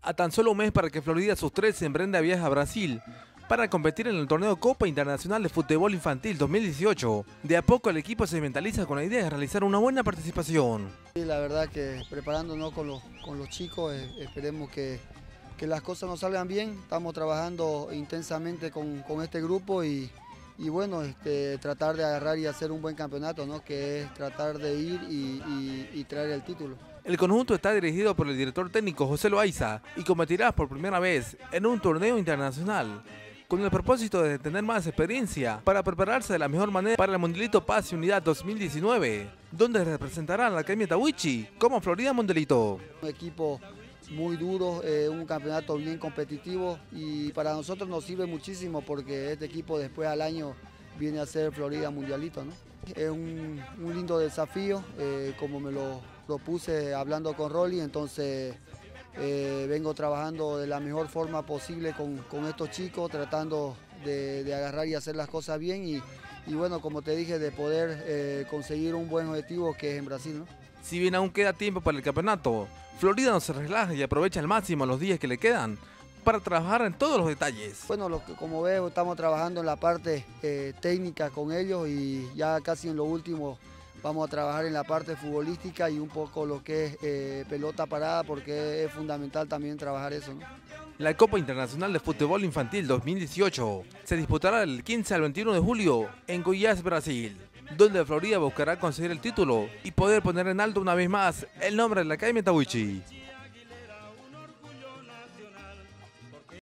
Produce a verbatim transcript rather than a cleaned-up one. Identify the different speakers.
Speaker 1: A tan solo un mes para que Florida sus trece emprenda viaje a Brasil para competir en el torneo Copa Internacional de Fútbol Infantil dos mil dieciocho. De a poco el equipo se mentaliza con la idea de realizar una buena participación.
Speaker 2: Sí, la verdad que preparándonos con los, con los chicos, eh, esperemos que, que las cosas nos salgan bien. Estamos trabajando intensamente con, con este grupo y, y bueno, este, tratar de agarrar y hacer un buen campeonato, ¿no? Que es tratar de ir y, y, y traer el título.
Speaker 1: El conjunto está dirigido por el director técnico José Loaiza y competirá por primera vez en un torneo internacional, con el propósito de tener más experiencia para prepararse de la mejor manera para el Mundialito Paz y Unidad dos mil diecinueve, donde representará a la Academia Tahuichi como Florida Mundialito.
Speaker 2: Un equipo muy duro, eh, un campeonato bien competitivo y para nosotros nos sirve muchísimo porque este equipo después al año viene a ser Florida Mundialito, ¿no? Es un, un lindo desafío, eh, como me lo propuse hablando con Rolly, entonces eh, vengo trabajando de la mejor forma posible con, con estos chicos, tratando de, de agarrar y hacer las cosas bien y, y bueno, como te dije, de poder eh, conseguir un buen objetivo que es en Brasil, ¿no?
Speaker 1: Si bien aún queda tiempo para el campeonato, Florida no se relaja y aprovecha al máximo los días que le quedan para trabajar en todos los detalles.
Speaker 2: Bueno, lo que, como veo, estamos trabajando en la parte eh, técnica con ellos y ya casi en lo último vamos a trabajar en la parte futbolística y un poco lo que es eh, pelota parada porque es fundamental también trabajar eso, ¿no?
Speaker 1: La Copa Internacional de Fútbol Infantil dos mil dieciocho se disputará del quince al veintiuno de julio en Goiás, Brasil, donde Florida buscará conseguir el título y poder poner en alto una vez más el nombre de la Academia Tahuichi.